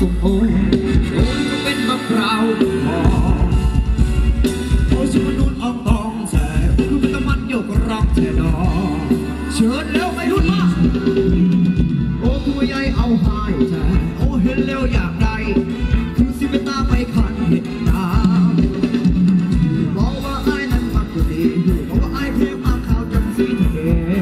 ส้มโอโอ้ยก็เป็นมะพร้าวโอ้ชิมนุ่นอองตองแช่คือเป็นตะมันโยกร้องแช่ดอเชิญแล้วไม่รุ่นมาโอ้ตัวใหญ่เอาหายแช่โอ้เห็นแล้วอยากได้คือสิเป็นตาไปขันเห็นตาบอกว่าไอ้นั้นมันก็ดีบอกว่าไอ้เพลงมาข่าวจังสีเท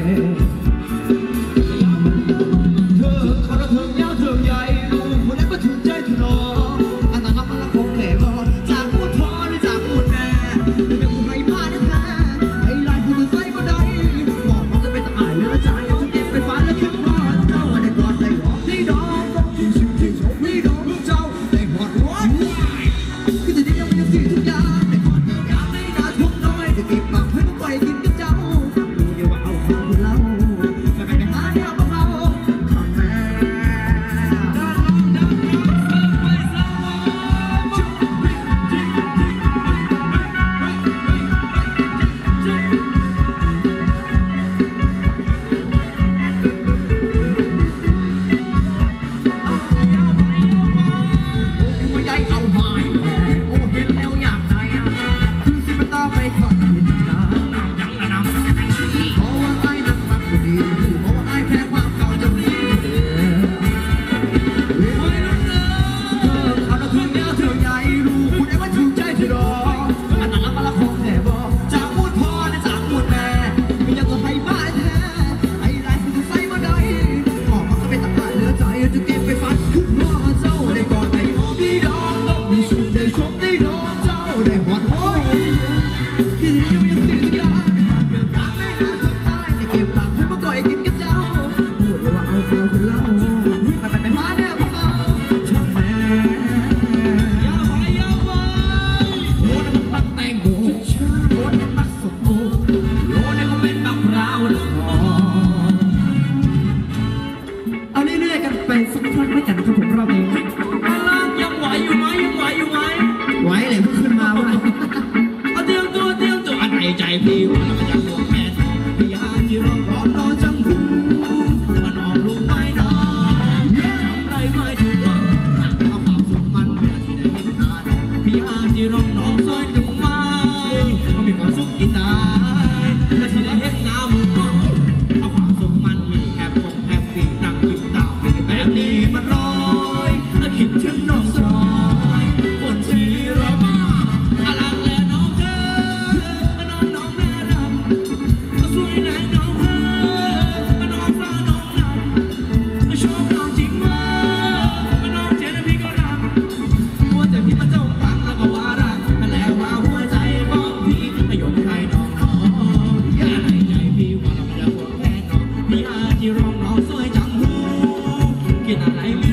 เธอเขาเถิงยาวเถิงใหญ่ลูกคนนั้นก็ถูกใจเธอหรออันนั้นมันละคงแหล่บอจากพูดพอหรือจากพูดแม่ไม่เป็นคนไร้บ้านแท้ไอ้ลายผู้ใส่ก็ได้บอกมันจะเป็นตาอายแล้วใจจะเก็บไปฝันแล้วคิดว่าเจ้าได้กอดได้หอมได้ดอกต้องจริงจริงจริงชมไม่ดอกเจ้าได้หอดร้อนคือจะได้ยังไม่ยังสิ่งทุกอย่างได้กอดเธออยากได้ด่าทุกน้อยจะเก็บปากให้มันไปกินกับเจ้าดูเดี๋ยวว่าเอาความเล่าจะไปหาเดียวเบาๆคำแม่ใจพี่ว่ามันจะโกรธแม่พี่หาที่ร้องร้องรอจังหูมันออกลูกไม้น้องทำไรไม่ถูกเอาความสุขมันเพื่อที่ได้เห็นตาพี่หาที่ร้องน้องซอยดูไม้เขามีความสุขที่ตายและที่ได้เห็นน้ำเอาความสุขมันมีแฮปปี้แฮปปี้นั่งยิ้มตาแบบนี้มันร้อยและคิดถึงน้องซอยคนที่รอมาอะไรแล้วน้องเธอสวยไหนน้องเอ๋ยน้องฟ้าน้องดำชอบน้องจริงมากน้องเจนพี่ก็รักหัวใจพี่มันเจ้าปังแล้วก็ว่ารักแล้วว่าหัวใจบอกพี่ให้ยกให้น้องอย่าให้ใจพี่ว่าเราไม่ได้ห่วงแค่น้องพี่อาจจะร้องน้องสวยจังหูกินอะไร